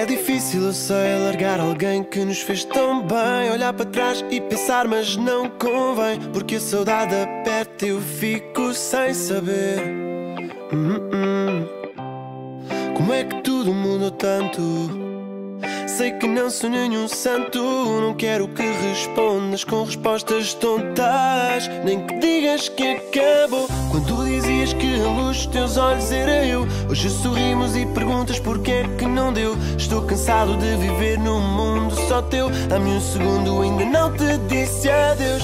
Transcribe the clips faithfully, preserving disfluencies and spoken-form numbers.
É difícil, eu sei, largar alguém que nos fez tão bem. Olhar para trás e pensar, mas não convém, porque a saudade aperta e eu fico sem saber hum, hum. Como é que tudo mudou tanto? Sei que não sou nenhum santo. Não quero que respondas com respostas tontas, nem que digas que acabou. Quando dizias que a luz dos teus olhos era eu, hoje sorrimos e perguntas porque é que não deu. Estou cansado de viver num mundo só teu. Dá-me um segundo, ainda não te disse adeus.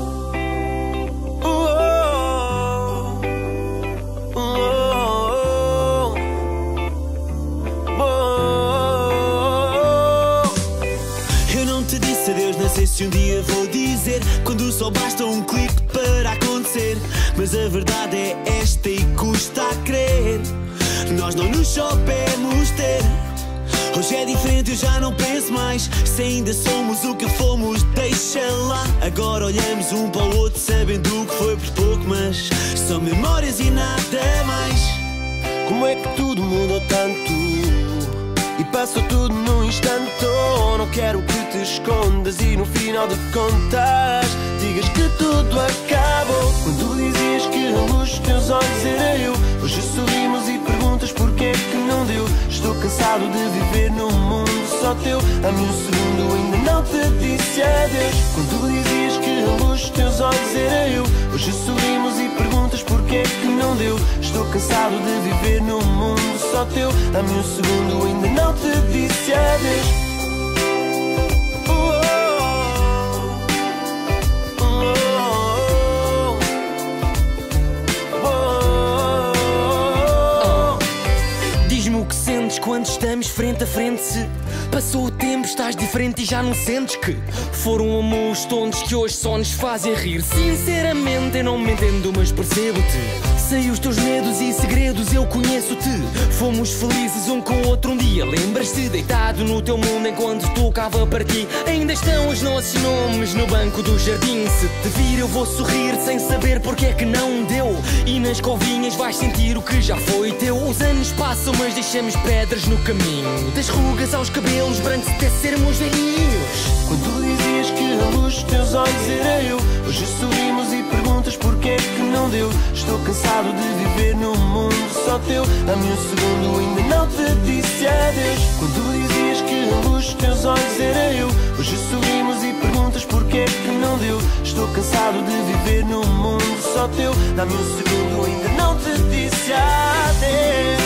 Não sei se um dia vou dizer, quando só basta um clique para acontecer. Mas a verdade é esta e custa a crer, nós não nos soubemos ter. Hoje é diferente, eu já não penso mais. Se ainda somos o que fomos, deixa lá. Agora olhamos um para o outro sabendo que foi por pouco, mas são memórias e nada mais. Como é que tudo mudou tanto e passou tudo num instante? Oh, não quero que te escondas e no final de contas digas que tudo acabou. Quando dizias que a luz dos teus olhos era eu, hoje sorrimos e perguntas porque é que não deu. Estou cansado de viver num mundo só teu. Dá-me um segundo, ainda não te disse adeus. Quando dizias que a luz dos teus olhos era eu, hoje sorrimos e perguntas porque é que não deu. Estou cansado de viver num mundo só teu. Dá-me um segundo, ainda não te disse adeus. Quando estamos frente a frente, se passou o tempo, estás diferente e já não sentes que foram amores tontos que hoje só nos fazem rir. Sinceramente eu não me entendo, mas percebo-te. Sei os teus medos e segredos, eu conheço-te. Fomos felizes um com o outro um dia. Lembras-te, deitado no teu mundo enquanto tocava para ti. Ainda estão os nossos nomes no banco do jardim. Se te vir eu vou sorrir sem saber porque é que não deu. E nas covinhas vais sentir o que já foi teu. Os anos passam mas deixamos pedras no caminho, das rugas aos cabelos brancos até sermos velhinhos. Quando dizias que a luz dos teus olhos era eu, hoje sorrimos e perguntas porque é que não deu. Estou cansado de viver num mundo só teu. Dá-me um segundo, ainda não te disse adeus. Quando dizias que a luz dos teus olhos era eu, hoje sorrimos e perguntas porque é que não deu. Estou cansado de viver num mundo só teu. Dá-me um segundo, ainda não te disse adeus.